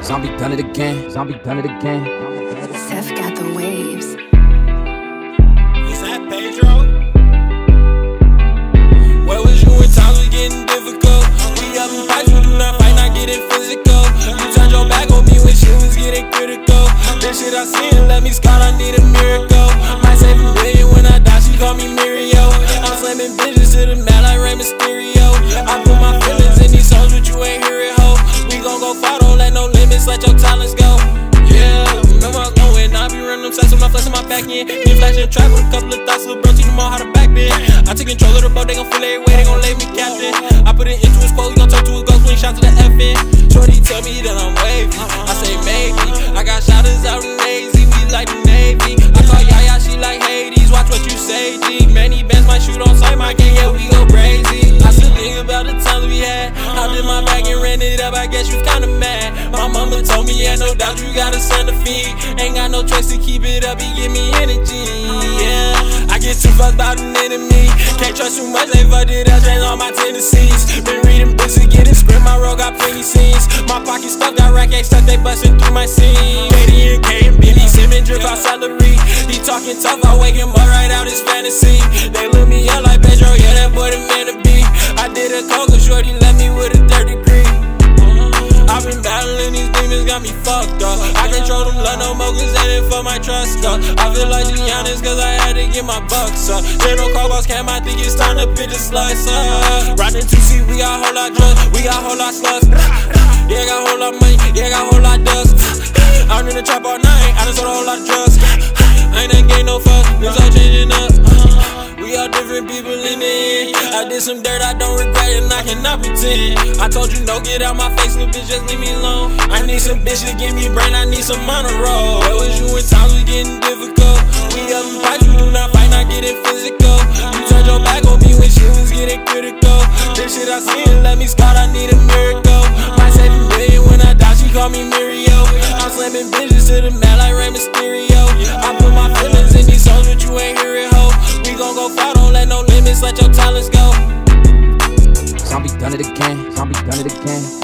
Zombie done it again. Zombie done it again. Seth got the waves. Is that Pedro? Where was you when times was getting difficult? We up in fights, we do not fight, not getting physical. You turned your back on me when shit was getting critical. This shit I seen left me scarred, I need a miracle. Might save a million when I die, she call me Mirio. I'm slamming bitches to the mat like Rey Mysterio. I put my feelings in these songs, but you ain't hear it, ho. We gon' go far, don't let no limits, let your talents go. Yeah, remember I was going, I be running them sets with my flesh in my back end. Me flashing trap with a couple of thoughts, little bro, teach them all how to back then. I take control of the boat, they gon' feel every way, they gon' lay me captain. I put it into his quote, we gon' talk to his ghost, swing shot to the FN. Shorty tell me that I'm wavy, I say maybe. I got shotters out in AZ, we like the Navy. I call Yaya, she like Hades, watch what you say, G. Many bands might shoot on sight, my gang, yeah, we go crazy. I still think about the times we had. I did my bag and ran it up, I guess you kinda mad. My mama told me, yeah, no doubt you gotta send a feed. Ain't got no choice to keep it up, he give me energy, yeah. I get too fucked about an enemy. Can't trust too much, they fucked it up, changed all my tendencies. Been reading books to get it, spread my road, got plenty scenes. My pocket stuff, got rack X stuff, they bustin' through my scene. Katie and K and Billy Simmons, drip out celery. He talking tough, I wake him up right out his fantasy. They look me up like Pedro, yeah, that boy the man to be. I did a coke, shorty left me with a 3rd degree. I've been battling these demons, got me fucked up. I control them, love no more, cause that ain't for my trust up. I feel like Giannis, cause I had to get my bucks up. General Cobos cam, I think it's time to pitch the sluts up. Riding 2C, we got a whole lot drugs, we got a whole lot sluts. Yeah, got a whole lot money, yeah, got a whole lot dust. I'm in the trap all night, I done sold a whole lot of drugs. I ain't getting no fuck, things all changing up. We all different people in the end. I did some dirt I don't regret and I cannot pretend. I told you no, get out my face, little bitch, just leave me alone. I need some bitch to give me brain, I need some on the road. Where was you when times was getting difficult? We up in fights, we do not fight, not getting physical. You turned your back on me when shit was getting critical. This shit I seen left me scarred, I need a miracle. Might save a million when I die, she call me Mirio. I'm slamming bitches to the mat like Rey Mysterio. I put my feelings in these songs, but you ain't hear it, ho. We gon' go far, don't let no limits, let your talents go. Zombie done it again. Zombie done it again.